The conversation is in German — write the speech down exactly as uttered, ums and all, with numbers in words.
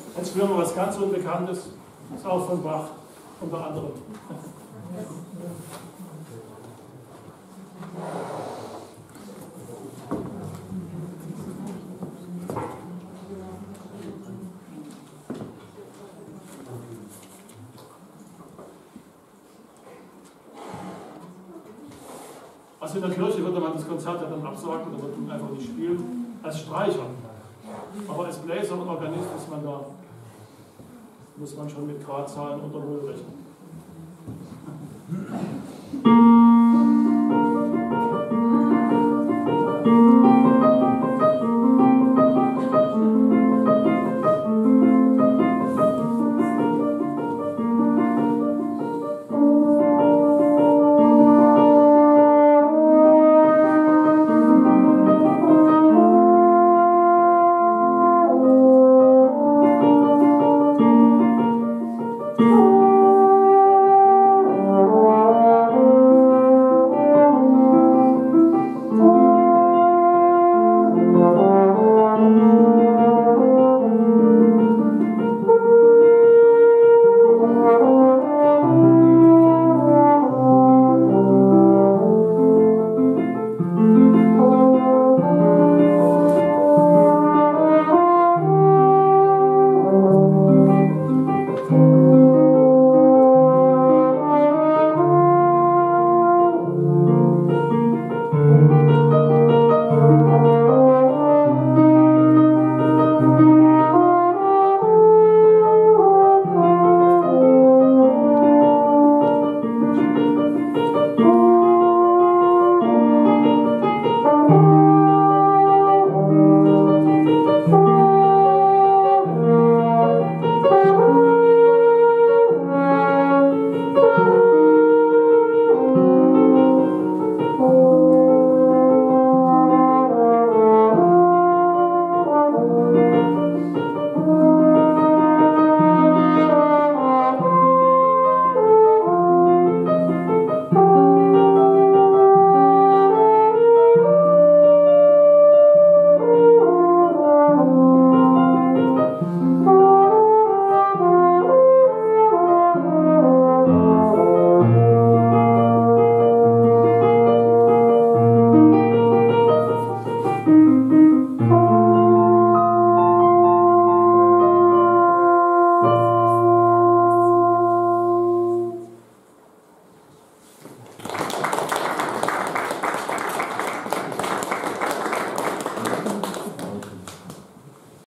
Jetzt hören wir was ganz Unbekanntes, ist auch von Bach, unter anderem. Also in der Kirche würde man das Konzert ja dann absagen, da würde man einfach nicht spielen, als Streicher. Aber als Bläser und Organist ist man da, muss man schon mit Gradzahlen und der Null rechnen.